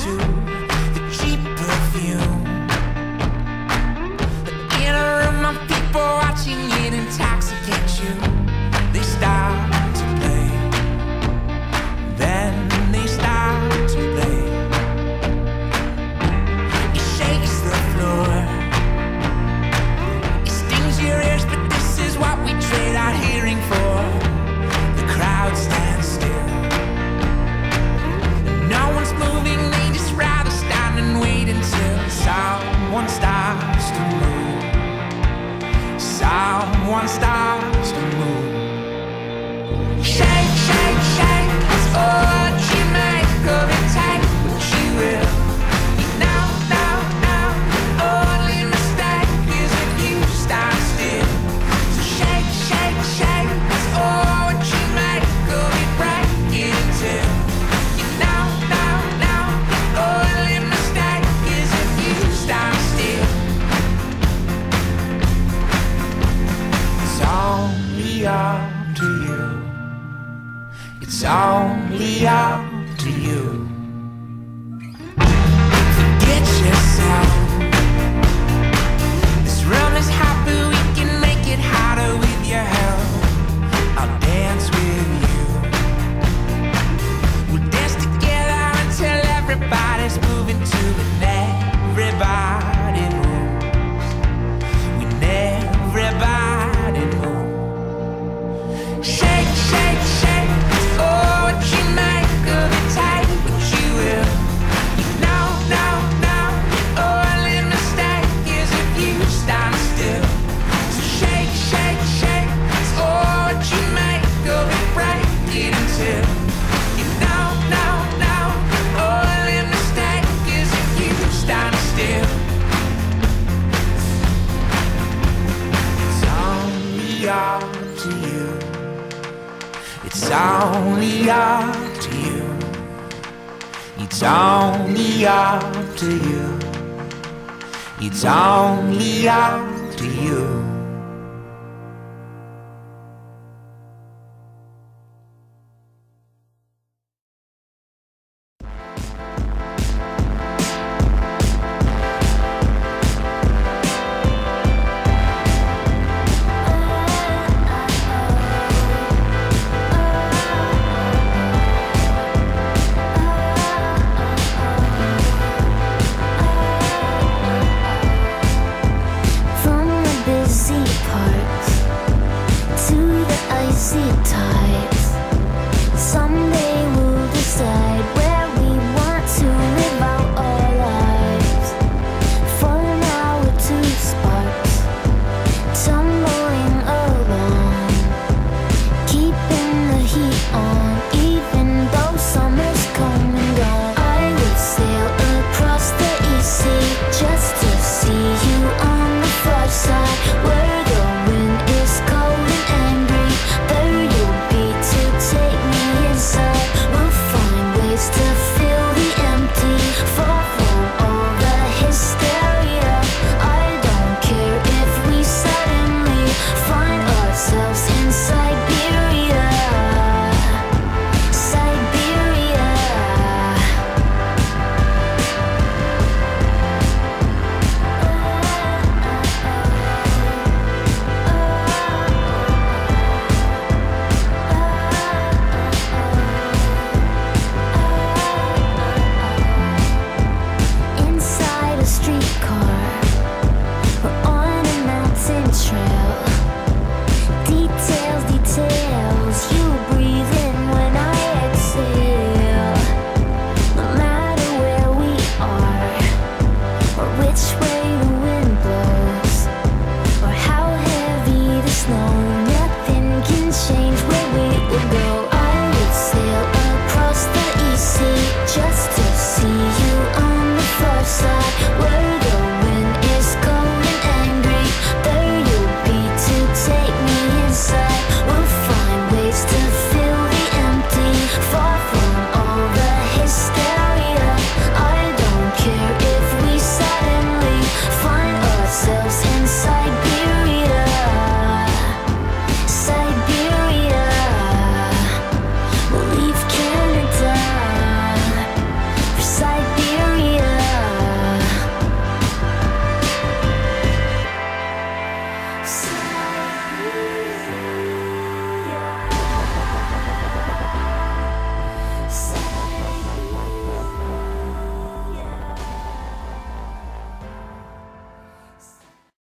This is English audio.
to the cheap perfume. In a room of people watching it intoxicate you. They start to play, then they start to play. It shakes the floor, it stings your ears, but this is what we trade our hearing for. The crowd stands still, no one's moving, they just rather stand and wait until someone starts to move. Someone starts to move. Shake, shake, shake, that's all what you make of it. Take what you will. You know, only mistake is if you stand still. So shake, shake, shake, that's all what you make of it. Break it until you know, only mistake is if you stand still. It's only up to you. It's only up to you. Forget yourself. This room is hot, but we can make it hotter with your help. I'll dance with you. We'll dance together until everybody's moving to it. Everybody moves. When everybody moves. Shake, shake, shake. Oh, what you make of it. Take what you will. You know, only mistake is if you stand still. So shake, shake, shake. It's all what you make of it. Break it until you know, only mistake is if you stand still. It's only up to you. It's only up to you. It's only up to you. It's only up to you.